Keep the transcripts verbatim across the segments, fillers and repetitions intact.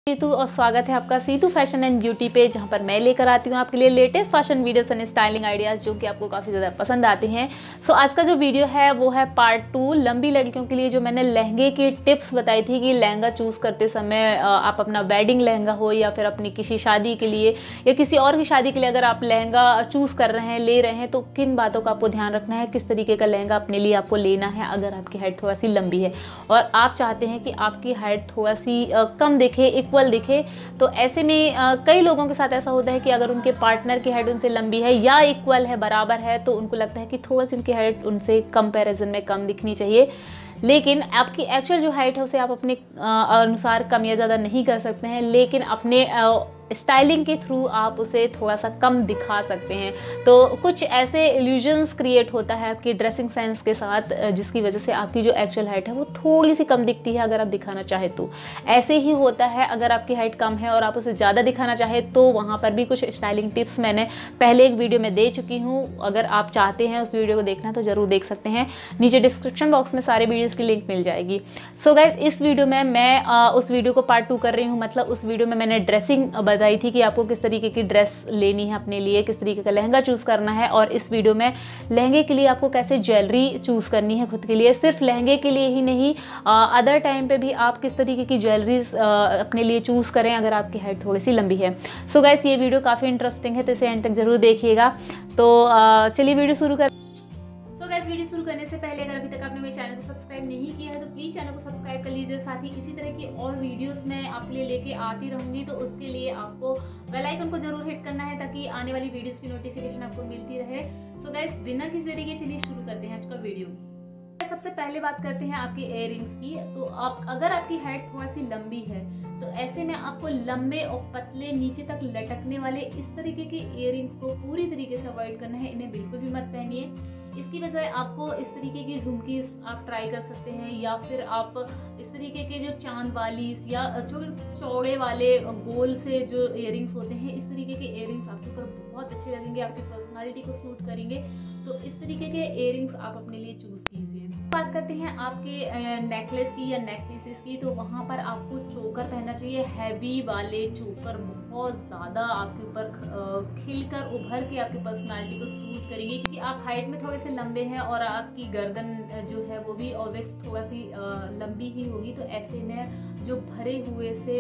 सीतू और स्वागत है आपका सीतू फैशन एंड ब्यूटी पे, जहां पर मैं लेकर आती हूं आपके लिए latest fashion videos and styling ideas जो कि आपको काफ़ी ज़्यादा पसंद आते हैं। सो so, आज का जो वीडियो है वो है पार्ट टू, लंबी लड़कियों के लिए जो मैंने लहंगे की टिप्स बताई थी कि लहंगा चूज़ करते समय आप अपना वेडिंग लहंगा हो या फिर अपनी किसी शादी के लिए या किसी और की शादी के लिए अगर आप लहंगा चूज़ कर रहे हैं, ले रहे हैं, तो किन बातों का आपको ध्यान रखना है, किस तरीके का लहंगा अपने लिए आपको लेना है अगर आपकी हाइट थोड़ा सी लंबी है और आप चाहते हैं कि आपकी हाइट थोड़ा सी कम दिखे, इक्वल दिखे। तो ऐसे में आ, कई लोगों के साथ ऐसा होता है कि अगर उनके पार्टनर की हाइट उनसे लंबी है या इक्वल है, बराबर है, तो उनको लगता है कि थोड़ा सी उनकी हाइट उनसे कंपैरिजन में कम दिखनी चाहिए। लेकिन आपकी एक्चुअल जो हाइट है उसे आप अपने अनुसार कम या ज़्यादा नहीं कर सकते हैं, लेकिन अपने स्टाइलिंग के थ्रू आप उसे थोड़ा सा कम दिखा सकते हैं। तो कुछ ऐसे इल्यूजन्स क्रिएट होता है आपकी ड्रेसिंग सेंस के साथ, जिसकी वजह से आपकी जो एक्चुअल हाइट है वो थोड़ी सी कम दिखती है अगर आप दिखाना चाहे तो। ऐसे ही होता है अगर आपकी हाइट कम है और आप उसे ज़्यादा दिखाना चाहे तो वहाँ पर भी कुछ स्टाइलिंग टिप्स मैंने पहले एक वीडियो में दे चुकी हूँ। अगर आप चाहते हैं उस वीडियो को देखना तो ज़रूर देख सकते हैं, नीचे डिस्क्रिप्शन बॉक्स में सारे वीडियोज़ की लिंक मिल जाएगी। सो गाइस, इस वीडियो में मैं आ, उस वीडियो को पार्ट टू कर रही हूँ। मतलब उस वीडियो में मैंने ड्रेसिंग बताई थी कि आपको किस तरीके की ड्रेस लेनी है अपने लिए, किस तरीके का लहंगा चूज़ करना है, और इस वीडियो में लहंगे के लिए आपको कैसे ज्वेलरी चूज़ करनी है खुद के लिए। सिर्फ लहंगे के लिए ही नहीं, अदर टाइम पे भी आप किस तरीके की ज्वेलरीज अपने लिए चूज़ करें अगर आपकी हाइट थोड़ी सी लंबी है। सो गाइस, ये वीडियो काफ़ी इंटरेस्टिंग है तो इसे एंड तक जरूर देखिएगा। तो चलिए वीडियो शुरू कर सो गाइस, वीडियो शुरू करने से पहले अगर अभी तक आपने मेरे चैनल को सब्सक्राइब नहीं किया है तो प्लीज चैनल को सब्सक्राइब कर लीजिए। साथ ही इसी तरह की और वीडियोस मैं आपके लिए लेके आती रहूंगी, तो उसके लिए आपको बेल आइकन को जरूर हिट करना है ताकि आने वाली वीडियोस की नोटिफिकेशन आपको मिलती रहे। सो गाइस, बिना किसी देरी के चलिए शुरू करते हैं आज का वीडियो। सबसे पहले बात करते हैं आपके इयररिंग्स की। तो आप अगर आपकी हाइट थोड़ी सी लंबी है तो ऐसे में आपको लंबे और पतले नीचे तक लटकने वाले इस तरीके के इयररिंग्स को पूरी तरीके से अवॉइड करना है। इन्हें बिल्कुल भी मत पहनिए। इसकी बजाय आपको इस तरीके की झुमकीज आप ट्राई कर सकते हैं, या फिर आप इस तरीके के जो चांद वाली या जो चौड़े वाले गोल से जो इयररिंग्स होते हैं, इस तरीके के इयररिंग्स आपके ऊपर बहुत अच्छे लगेंगे, आपकी पर्सनालिटी को सूट करेंगे। तो इस तरीके के इयररिंग्स आप अपने लिए चूज कीजिए। बात करते हैं आपके नेकलेस की या नेक पीसेस की। तो वहाँ पर आपको चोकर पहनना चाहिए, हैवी वाले चोकर बहुत ज़्यादा आपके ऊपर खिलकर उभर के आपकी पर्सनालिटी को सूट करेंगे, क्योंकि आप हाइट में थोड़े से लंबे हैं और आपकी गर्दन जो है वो भी ऑलवेज थोड़ा सी लंबी ही होगी। तो ऐसे में जो भरे हुए से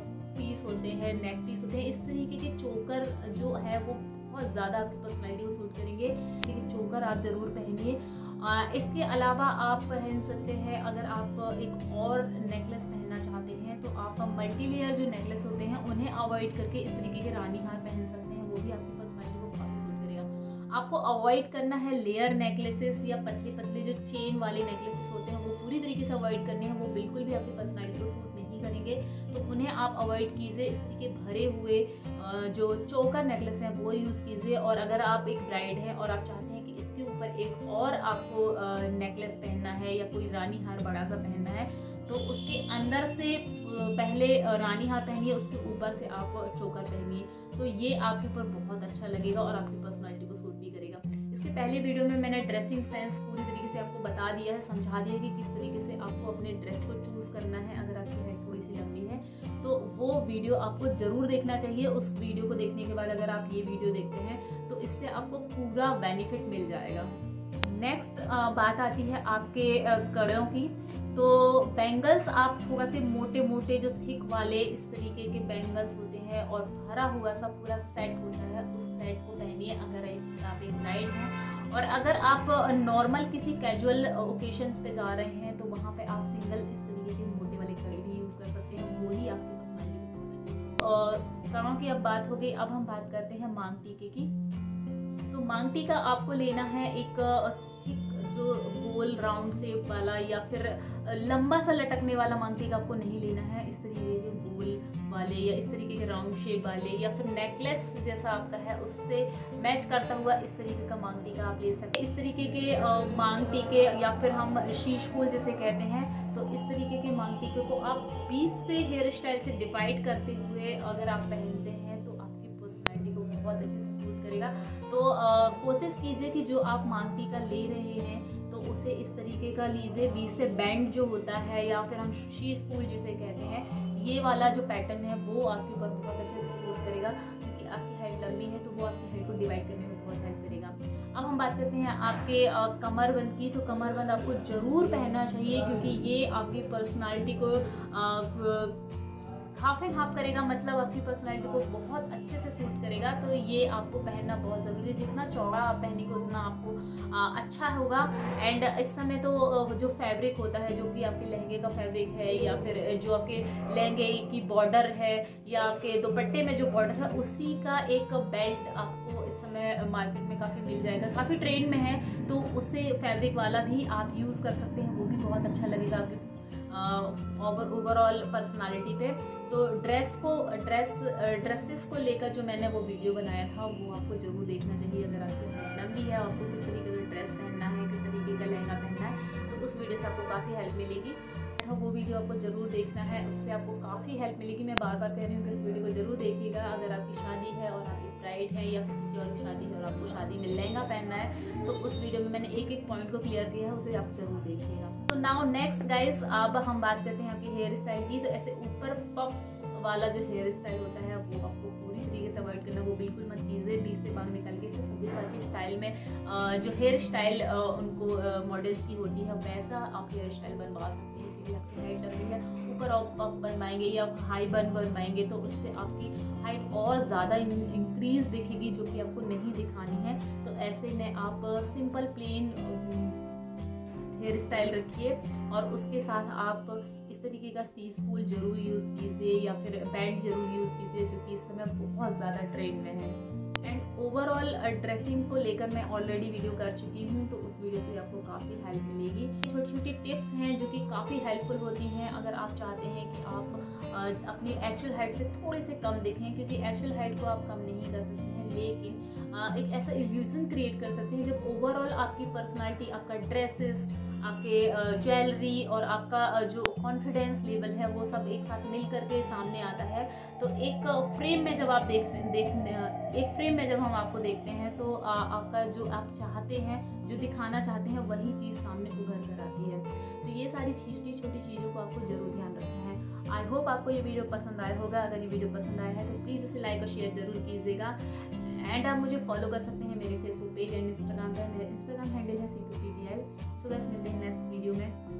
पीस होते हैं, नेक पीस होते हैं, इस तरीके के चोकर जो है वो बहुत ज़्यादा आपकी पर्सनालिटी को सूट करेंगे। लेकिन चोकर आप ज़रूर पहनिए। इसके अलावा आप पहन सकते हैं, अगर आप एक और नेकलेस पहनना चाहते हैं तो आप मल्टी लेयर जो नेकलेस होते हैं उन्हें अवॉइड करके इस तरीके के रानी हार पहन सकते हैं, वो भी आपकी पर्सनालिटी को काफ़ी सूट करेगा। आपको अवॉइड करना है लेयर नेकलेसेस या पतले पतले जो चेन वाले नेकलेसेस होते हैं, वो पूरी तरीके से अवॉइड करने हैं, वो बिल्कुल भी आपकी पर्सनालिटी को सूट नहीं करेंगे, तो उन्हें आप अवॉइड कीजिए। इस तरीके भरे हुए जो चोकर नेकलेस हैं वो यूज़ कीजिए। और अगर आप एक ब्राइड हैं और आप चाहते हैं कि इसके ऊपर एक और आपको नेकलेस पहनना है या कोई रानी हार बड़ा सा पहनना है, तो उसके अंदर से पहले रानी हार पहनिए, उसके ऊपर से आप चोकर पहनिए, तो ये आपके ऊपर बहुत अच्छा लगेगा और आपकी पर्सनालिटी को सूट भी करेगा। इसके पहले वीडियो में मैंने ड्रेसिंग सेंस पूरी तरीके से आपको बता दिया है, समझा दिया है कि किस तरीके से आपको अपने ड्रेस को चूज करना है अगर आपकी हाइट थोड़ी सी लंबी है, तो वो वीडियो आपको जरूर देखना चाहिए। उस वीडियो को देखने के बाद अगर आप ये वीडियो देखते हैं तो इससे आपको पूरा बेनिफिट मिल जाएगा। नेक्स्ट बात आती है आपके कड़ों की। तो बैंगल्स आप थोड़ा से मोटे मोटे जो थिक वाले इस तरीके के बैंगल्स होते हैं और भरा हुआ सा पूरा सेट होता है, उस सेट को पहनिए अगर आप एक ब्राइड हैं। और अगर आप नॉर्मल किसी कैजुअल ओकेशंस पे जा रहे हैं तो वहाँ पे आप सिंगल इस तरीके के मोटे वाले कड़े भी यूज़ कर सकते हैं, वो ही आपकी पर्सनालिटी को। और कड़ों की अब बात हो गई, अब हम बात करते हैं मांग टीके की। तो मांग टीका आपको लेना है एक थिक जो गोल राउंड शेप वाला या फिर लंबा सा लटकने वाला मांग टीका आपको नहीं लेना है। इस तरीके के गोल वाले या इस तरीके के राउंड शेप वाले या फिर नेकलेस जैसा आपका है उससे मैच करता हुआ इस तरीके का मांग टीका आप ले सकते हैं। इस तरीके के मांग टीके या फिर हम शीश फूल जैसे कहते हैं, तो इस तरीके के मांग टीके को आप बीच से हेयर स्टाइल से डिवाइड करते हुए अगर आप पहनते हैं तो आपकी पर्सनालिटी को बहुत अच्छे से सूट करेगा। तो कोशिश कीजिए कि जो आप मांग टीका ले रहे हैं तो उसे इस तरीके का लीजिए, बीच से बैंड जो होता है या फिर हम शीश फूल जिसे कहते हैं, ये वाला जो पैटर्न है वो आपके ऊपर बहुत अच्छे से सूट करेगा, क्योंकि आपकी हाइट लंबी है तो वो आपकी हाइट को डिवाइड करने में बहुत हेल्प करेगा। अब हम बात करते हैं आपके कमरबंद की। तो कमरबंद आपको ज़रूर पहनना चाहिए, क्योंकि ये आपकी पर्सनालिटी को आ, हाफ एंड हाफ करेगा, मतलब आपकी पर्सनालिटी को बहुत अच्छे से सूट करेगा। तो ये आपको पहनना बहुत ज़रूरी है, जितना चौड़ा आप पहनेंगे उतना आपको आ, अच्छा होगा। एंड इस समय तो जो फैब्रिक होता है, जो कि आपके लहंगे का फैब्रिक है, या फिर जो आपके लहंगे की बॉर्डर है, या आपके दुपट्टे में जो बॉर्डर है, उसी का एक बेल्ट आपको इस समय मार्केट में काफ़ी मिल जाएगा, काफ़ी ट्रेंड में है। तो उससे फैब्रिक वाला भी आप यूज़ कर सकते हैं, वो भी बहुत अच्छा लगेगा आपके ओवर ओवरऑल पर्सनालिटी पे। तो ड्रेस को ड्रेस ड्रेसेस को लेकर जो मैंने वो वीडियो बनाया था, वो आपको जरूर देखना चाहिए। अगर आपको लंबी है, आपको किस तरीके का ड्रेस पहनना है, किस तरीके का लहंगा पहनना है, तो उस वीडियो से आपको काफ़ी हेल्प मिलेगी। वो वीडियो आपको जरूर देखना है, उससे आपको काफ़ी हेल्प मिलेगी। मैं बार बार कह रही हूँ कि इस वीडियो को जरूर देखिएगा। अगर आपकी शादी है और आपकी ब्राइड है, या किसी और की शादी है और आपको शादी में लहंगा पहनना है, तो उस वीडियो में मैंने एक एक पॉइंट को क्लियर किया है, उसे आप जरूर देखिएगा। तो नाउ नेक्स्ट गाइस, अब हम बात करते हैं आपकी हेयर स्टाइल की। तो ऐसे ऊपर पफ वाला जो हेयर स्टाइल होता है, वो आपको पूरी तरीके से अवॉइड करना, वो बिल्कुल मत कीजिए। बीच से बांग निकल के सभी सारी स्टाइल में जो हेयर स्टाइल उनको मॉडल्स की होती है, वैसा आप हेयर स्टाइल बनवा सकते हैं। क्योंकि आपकी हाइट लंबी है, ऊपर आप पफ बनवाएंगे या हाई बन बनवाएंगे, तो उससे आपकी हाइट और ज़्यादा इंक्रीज दिखेगी, जो कि आपको नहीं दिखानी है। तो ऐसे में आप सिंपल प्लेन हेयर स्टाइल रखिए, और उसके साथ आप इस तरीके का स्टीच फूल जरूर यूज़ कीजिए, या फिर बैंड जरूर यूज़ कीजिए, जो कि इस समय बहुत ज़्यादा ट्रेंड में है। एंड ओवरऑल ड्रेसिंग को लेकर मैं ऑलरेडी वीडियो कर चुकी हूँ, तो उस वीडियो से आपको काफ़ी हेल्प मिलेगी। छोटी छोटी टिप्स हैं जो कि काफ़ी हेल्पफुल होती हैं, अगर आप चाहते हैं कि आप अपनी एक्चुअल हाइट से थोड़े से कम दिखें, क्योंकि एक्चुअल हाइट को आप कम नहीं कर सकते हैं, लेकिन एक ऐसा इल्यूजन क्रिएट कर सकते हैं जब ओवरऑल आपकी पर्सनालिटी, आपका ड्रेसेस, आपके ज्वेलरी और आपका जो कॉन्फिडेंस लेवल है, वो सब एक साथ मिल करके सामने आता है। तो एक फ्रेम में जब आप देखते देख एक फ्रेम में जब हम आपको देखते हैं, तो आ, आपका जो आप चाहते हैं, जो दिखाना चाहते हैं, वही चीज़ सामने उभर कर आती है। तो ये सारी छोटी छोटी चीज़ों को आपको जरूर ध्यान रखना है। आई होप आपको ये वीडियो पसंद आया होगा। अगर ये वीडियो पसंद आया है तो प्लीज़ इसे लाइक और शेयर जरूर कीजिएगा। एंड आप मुझे फॉलो कर सकते हैं मेरे फेसबुक पेज एंड इंस्टाग्राम पर। मेरा इंस्टाग्राम हैंडल है C two P T L. So guys, मिलते हैं नेक्स्ट वीडियो में।